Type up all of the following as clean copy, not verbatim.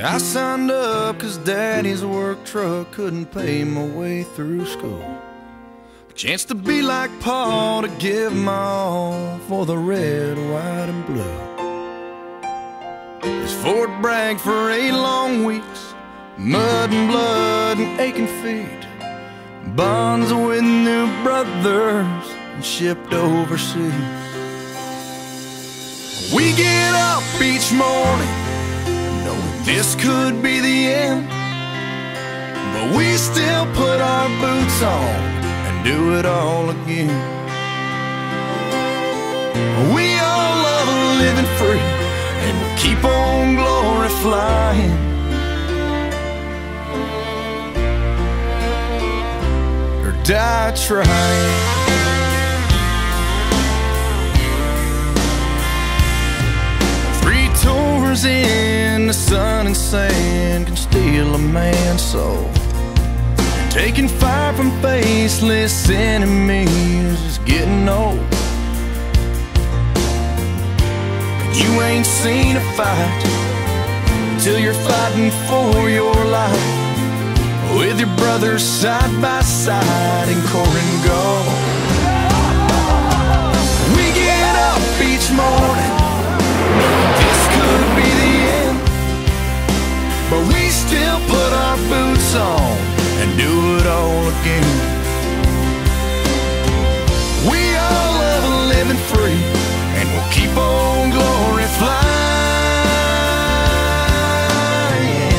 I signed up 'cause daddy's work truck couldn't pay my way through school. A chance to be like Paul, to give my all for the red, white, and blue. This Fort Bragg for 8 long weeks, mud and blood and aching feet, bonds with new brothers and shipped overseas. We get up each morning knowing this could be the end, but we still put our boots on and do it all again. We all love living free, and we'll keep on glory flying. Or die trying. 3 tours in the sun and sand can steal a man's soul. Taking fire from faceless enemies is getting old. You ain't seen a fight till you're fighting for your life, with your brothers side by side in core and gold. We get up each morning knowing this could be the end, but we still put our boots on and do it all again. We all love living free, and we'll keep on glory flying,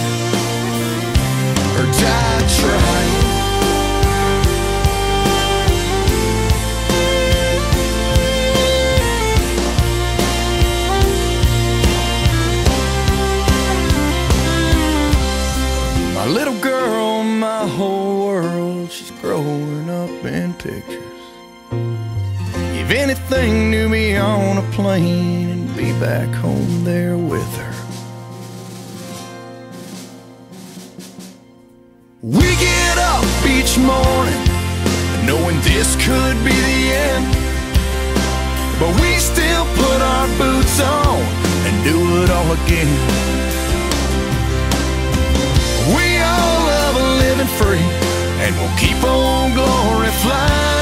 or die trying. My little girl, my whole world, she's growing up in pictures. Give anything to be on a plane and be back home there with her. We get up each morning knowing this could be the end, but we still put our boots on and do it all again. We all love living free, and we'll keep on glory flying.